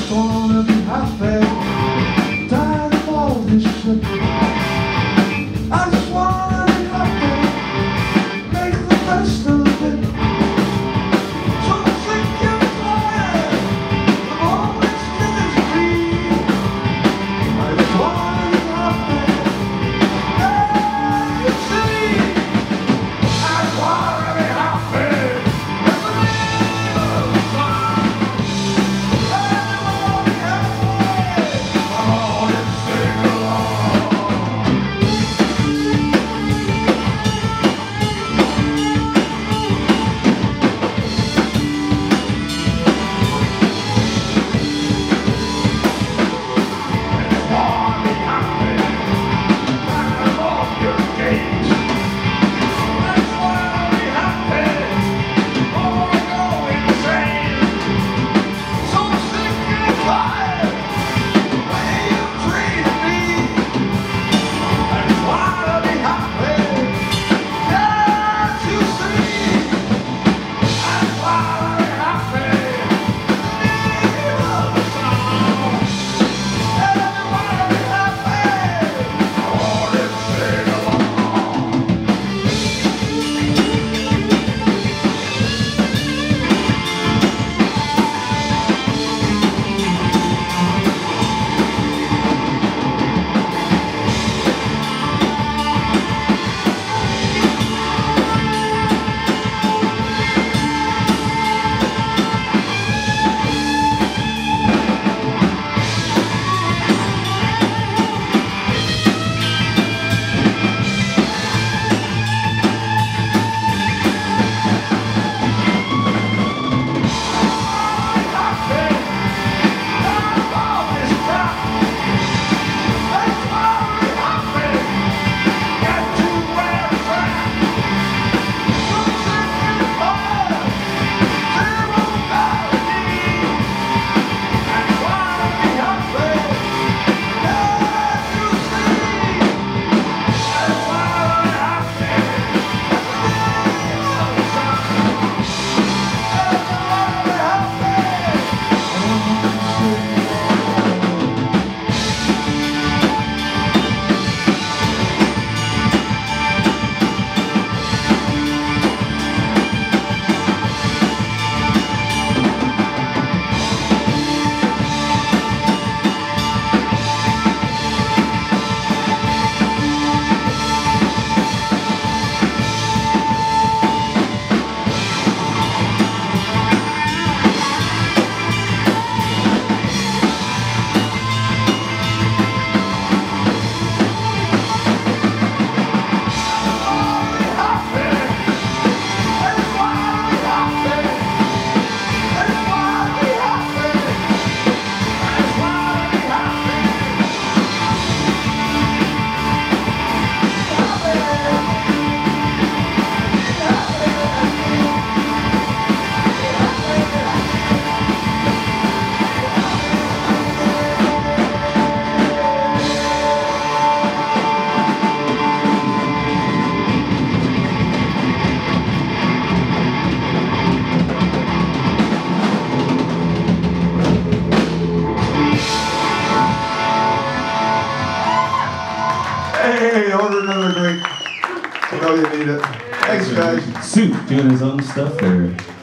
wanna be happy, tired of all this shit. I just wanna be happy, make the best of it. So sick and tired of all this misery. I just wanna be happy, yeah, you see. I just wanna be happy. That's the name of the song. I wanna be happy. Come on and sing along. Hey, order another drink. I know you need it. Thanks, guys. Soup doing his own stuff there.